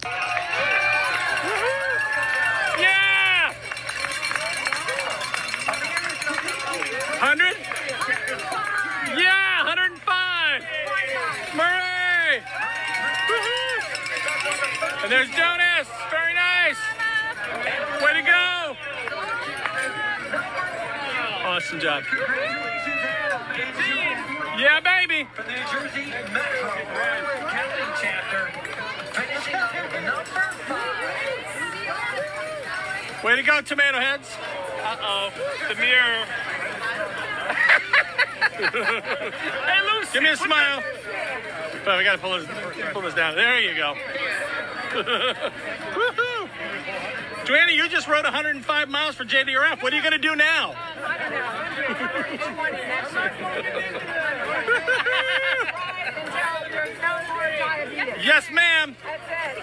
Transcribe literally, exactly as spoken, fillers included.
Yeah! one hundred? Yeah, one hundred five! Murray! Woohoo! And there's Jonas! Very nice! Way to go! Awesome job. Yeah, baby! For the New Jersey Metro Broward County chapter, finishing up number five. Way to go, tomato heads! Uh-oh, the mirror. Hey, Lucy! Give me a smile. Oh, we gotta pull this, pull this down. There you go. Woohoo! Joanna, you just rode one hundred five miles for J D R F. What are you gonna do now? Yes, ma'am. That's it.